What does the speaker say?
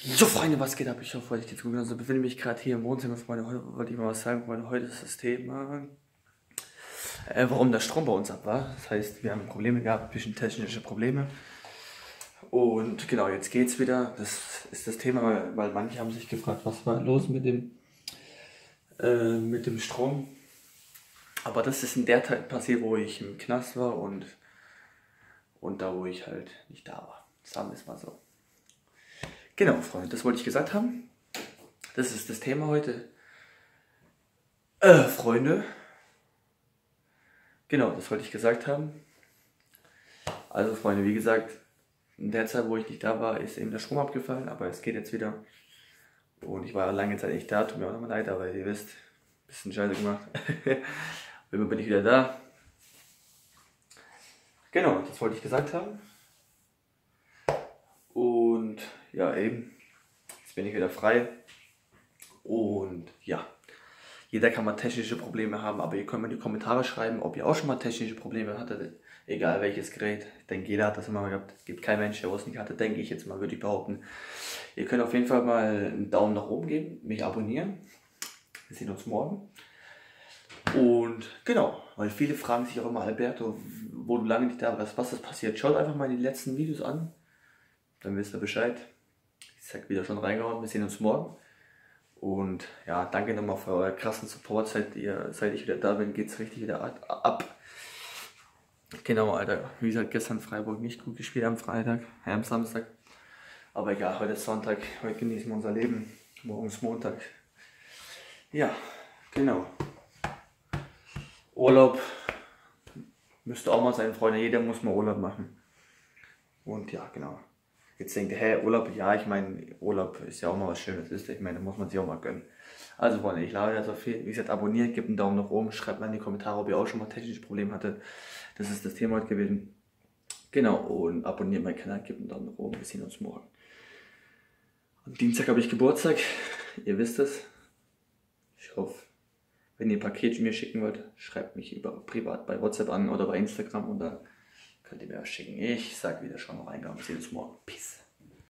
So Freunde, was geht ab? Ich hoffe, euch geht's gut. Also befinde mich gerade hier im Wohnzimmer, Freunde. Heute wollte ich mal was sagen, Freunde. Heute ist das Thema, warum der Strom bei uns ab war. Das heißt, wir haben Probleme gehabt, ein bisschen technische Probleme. Und genau, jetzt geht's wieder. Das ist das Thema, weil manche haben sich gefragt, was war los mit dem Strom. Aber das ist in der Zeit passiert, wo ich im Knast war und da, wo ich halt nicht da war. Sagen wir es mal so. Genau, Freunde, das wollte ich gesagt haben. Das ist das Thema heute. Freunde. Genau, das wollte ich gesagt haben. Also, Freunde, wie gesagt, in der Zeit, wo ich nicht da war, ist eben der Strom abgefallen, aber es geht jetzt wieder. Und ich war lange Zeit nicht da, tut mir auch nochmal leid, aber ihr wisst, bisschen Scheiße gemacht. Immer bin ich wieder da. Genau, das wollte ich gesagt haben. Und ja, eben, jetzt bin ich wieder frei. Und ja, jeder kann mal technische Probleme haben, aber ihr könnt mir in die Kommentare schreiben, ob ihr auch schon mal technische Probleme hattet. Egal welches Gerät. Ich denke, jeder hat das immer mal gehabt. Es gibt keinen Mensch, der es nicht hatte, denke ich jetzt mal, würde ich behaupten. Ihr könnt auf jeden Fall mal einen Daumen nach oben geben, mich abonnieren. Wir sehen uns morgen. Und genau, weil viele fragen sich auch immer, Alberto, wo du lange nicht da warst, was ist passiert. Schaut einfach mal die letzten Videos an, dann wisst ihr Bescheid. Ich sag wieder schon reingehauen, wir sehen uns morgen. Und ja, danke nochmal für euren krassen Support. Seit ich wieder da bin, geht es richtig wieder ab. Genau, Alter. Wie gesagt, gestern Freiburg nicht gut gespielt am Freitag, am Samstag. Aber egal, heute ist Sonntag, heute genießen wir unser Leben. Morgen ist Montag. Ja, genau. Urlaub müsste auch mal sein, Freunde. Jeder muss mal Urlaub machen. Und ja, genau. Jetzt denkt ihr, hey, Urlaub, ja, ich meine, Urlaub ist ja auch mal was Schönes, ist. Ich meine, da muss man sich auch mal gönnen. Also, Freunde, ich lade also viel. Wie gesagt, abonniert, gebt einen Daumen nach oben, schreibt mal in die Kommentare, ob ihr auch schon mal technische Probleme hattet. Das ist das Thema heute gewesen. Genau, und abonniert meinen Kanal, gebt einen Daumen nach oben, wir sehen uns morgen. Am Dienstag habe ich Geburtstag, ihr wisst es. Ich hoffe, wenn ihr ein Paket mir schicken wollt, schreibt mich privat bei WhatsApp an oder bei Instagram und dann könnt ihr mir was schicken. Ich sage wieder, schon mal reingegangen, wir sehen uns morgen. Peace.